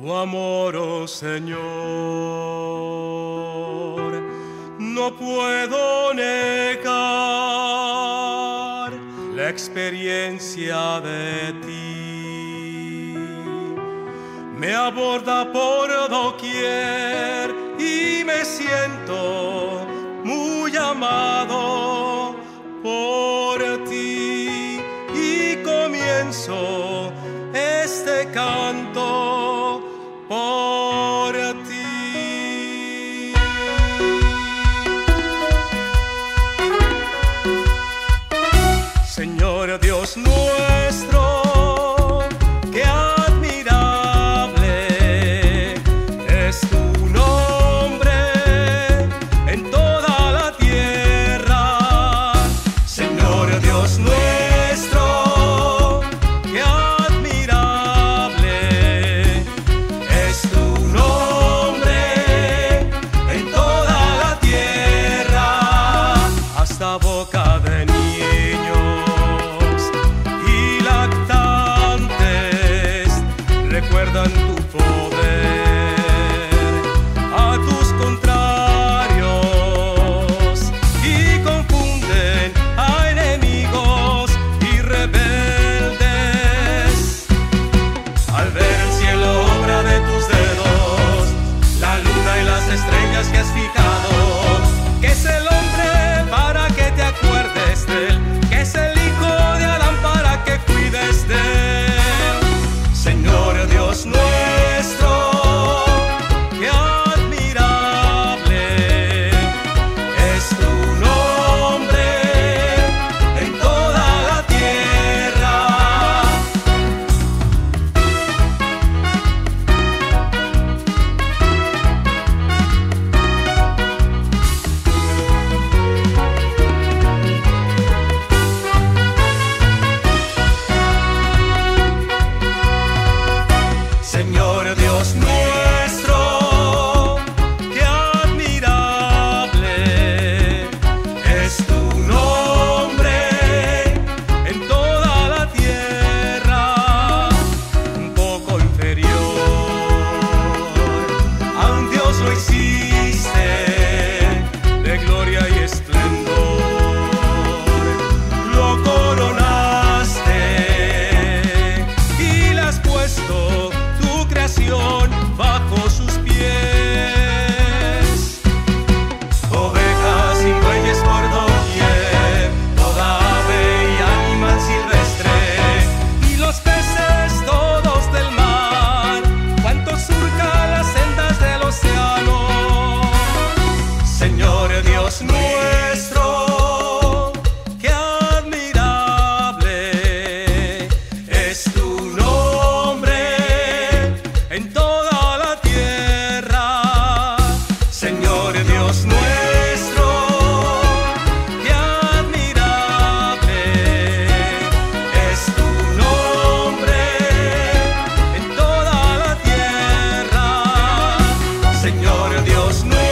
Tu amor, oh Señor, no puedo negar la experiencia de ti. Me aborda por doquier y me siento muy amado por ti. Y comienzo este canto por ti. Señor Dios nuestro, qué admirable es tu nombre en toda la tierra. Señor Dios nuestro, qué admirable es tu nombre en toda la tierra. Hasta boca de niños y lactantes recuerdan tu poder. A tus contrarios y confunden a enemigos y rebeldes. Al ver el cielo, obra de tus dedos, la luna y las estrellas que has fijado, que es el hombre para que te acuerdes de él, que es el hijo de Adán para que cuides de él. Señor Dios nuestro, qué admirable es tu nombre en toda la tierra. Señor Dios nuestro, qué admirable es tu nombre en toda la tierra. Un poco inferior a un Dios lo hiciste, de gloria y esplendor lo coronaste y le has puesto tu creación bajo sus pies. Ovejas y bueyes por doquier, toda ave y animal silvestre, y los peces todos del mar, cuantos surcan las sendas del océano. Señor Dios nuestro, qué admirable es tu nombre en toda la tierra. Señor Dios nuestro, qué admirable es tu nombre en toda la tierra. Señor Dios nuestro.